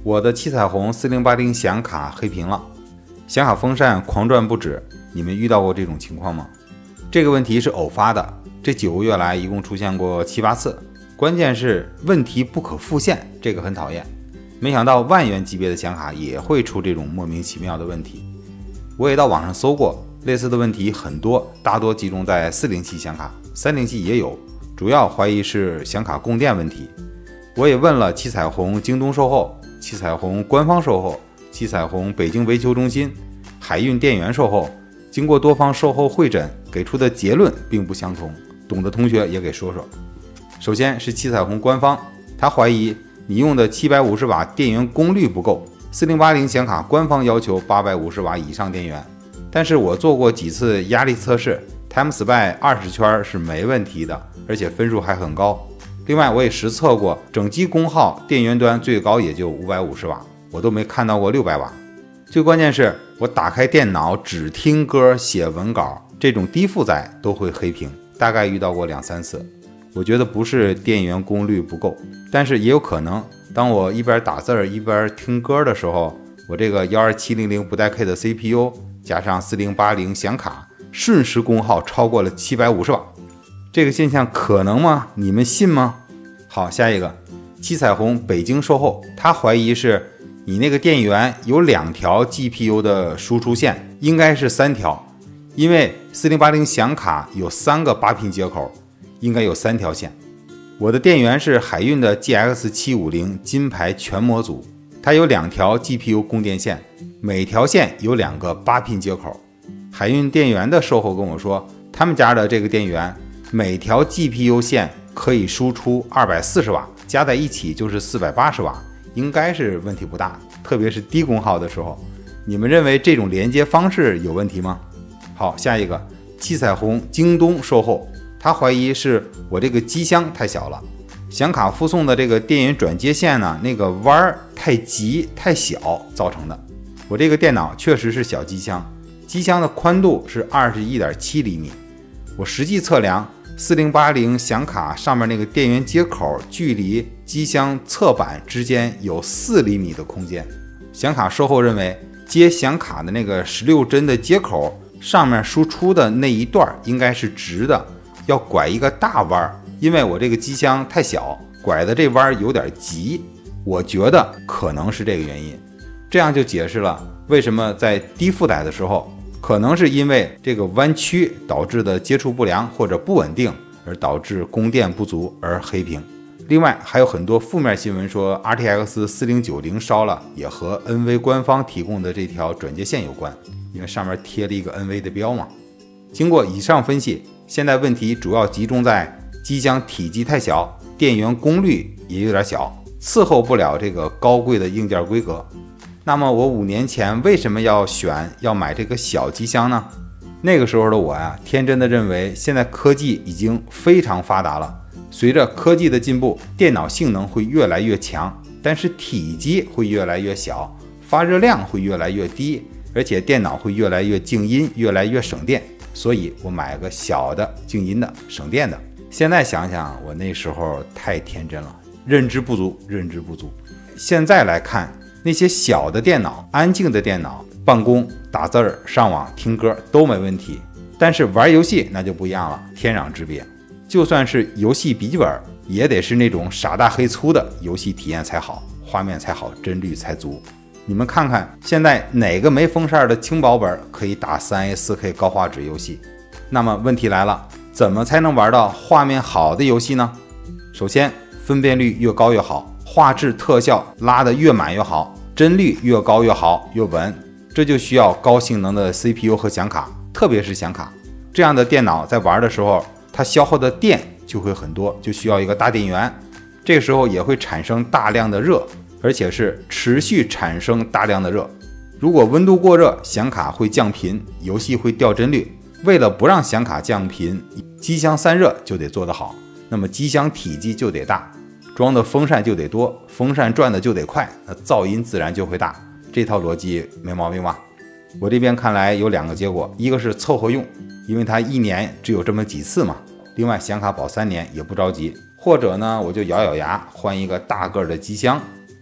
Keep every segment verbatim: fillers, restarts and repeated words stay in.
我的七彩虹四零八零显卡黑屏了，显卡风扇狂转不止，你们遇到过这种情况吗？这个问题是偶发的，这九个月来一共出现过七八次，关键是问题不可复现，这个很讨厌。没想到万元级别的显卡也会出这种莫名其妙的问题。我也到网上搜过，类似的问题很多，大多集中在四零系显卡，三零系也有，主要怀疑是显卡供电问题。我也问了七彩虹京东售后、七彩虹官方售后、七彩虹北京维修中心、海运电源售后，经过多方售后会诊，给出的结论并不相同，懂的同学也给说说。首先是七彩虹官方，他怀疑你用的七百五十瓦电源功率不够，四零八零显卡官方要求八百五十瓦以上电源，但是我做过几次压力测试 ，TimeSpy 二十圈是没问题的，而且分数还很高。另外我也实测过，整机功耗电源端最高也就五百五十瓦，我都没看到过六百瓦。最关键是我打开电脑只听歌写文稿，这种低负载都会黑屏，大概遇到过两三次。我觉得不是电源功率不够，但是也有可能当我一边打字儿一边听歌的时候，我这个一二七零零不带 K 的 C P U 加上四零八零显卡瞬时功耗超过了七百五十瓦，这个现象可能吗？你们信吗？好，下一个七彩虹北京售后，他怀疑是你那个电源有两条 G P U 的输出线，应该是三条，因为四零八零显卡有三个八频接口，应该有三条线。我的电源是海运的 G X 七五零金牌全模组，它有两条 G P U 供电线，每条线有两个八频接口。海运电源的售后跟我说，他们家的这个电源每条 G P U 线可以输出二百四十瓦，加在一起就是四百八十瓦，应该是问题不大，特别是低功耗的时候。你们认为这种连接方式有问题吗？好，下一个七彩虹京东售后，他怀疑是我这个机箱太小了，显卡附送的这个电源转接线呢，那个弯儿太急太小造成的。我这个电脑确实是小机箱，机箱的宽度是 二十一点七厘米，我实际测量四零八零显卡上面那个电源接口距离机箱侧板之间有四厘米的空间。显卡售后认为接显卡的那个十六针的接口上面输出的那一段应该是直的，要拐一个大弯，因为我这个机箱太小，拐的这弯有点急，我觉得可能是这个原因。这样就解释了为什么在低负载的时候，可能是因为这个弯曲导致的接触不良或者不稳定，而导致供电不足而黑屏。另外还有很多负面新闻说 R T X 四零九零烧了，也和 N V 官方提供的这条转接线有关，因为上面贴了一个 N V 的标嘛。经过以上分析，现在问题主要集中在机箱体积太小，电源功率也有点小，伺候不了这个高贵的硬件规格。那么我五年前为什么要选要买这个小机箱呢？那个时候的我呀，天真的认为现在科技已经非常发达了，随着科技的进步，电脑性能会越来越强，但是体积会越来越小，发热量会越来越低，而且电脑会越来越静音，越来越省电，所以我买个小的静音的省电的。现在想想，我那时候太天真了，认知不足，认知不足。现在来看，那些小的电脑，安静的电脑，办公、打字儿、上网、听歌都没问题，但是玩游戏那就不一样了，天壤之别。就算是游戏笔记本，也得是那种傻大黑粗的游戏体验才好，画面才好，帧率才足。你们看看现在哪个没风扇的轻薄本可以打 三 A 四 K 高画质游戏？那么问题来了，怎么才能玩到画面好的游戏呢？首先，分辨率越高越好，画质特效拉得越满越好，帧率越高越好越稳，这就需要高性能的 C P U 和显卡，特别是显卡。这样的电脑在玩的时候，它消耗的电就会很多，就需要一个大电源，这个时候也会产生大量的热，而且是持续产生大量的热。如果温度过热，显卡会降频，游戏会掉帧率。为了不让显卡降频，机箱散热就得做得好，那么机箱体积就得大，装的风扇就得多，风扇转的就得快，那噪音自然就会大。这套逻辑没毛病吧？我这边看来有两个结果，一个是凑合用，因为它一年只有这么几次嘛，另外显卡保三年也不着急，或者呢我就咬咬牙换一个大个的机箱。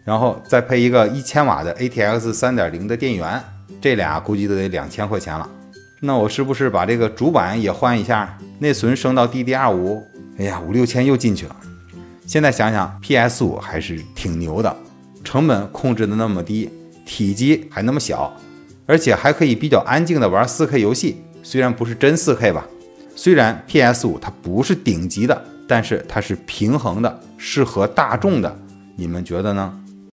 然后再配一个一千瓦的 A T X 三点零 的电源，这俩估计都得两千块钱了。那我是不是把这个主板也换一下，内存升到 D D R 五？ 哎呀，五六千又进去了。现在想想 P S 五 还是挺牛的，成本控制的那么低，体积还那么小，而且还可以比较安静的玩 四K 游戏，虽然不是真 四K 吧。虽然 P S 五 它不是顶级的，但是它是平衡的，适合大众的，你们觉得呢？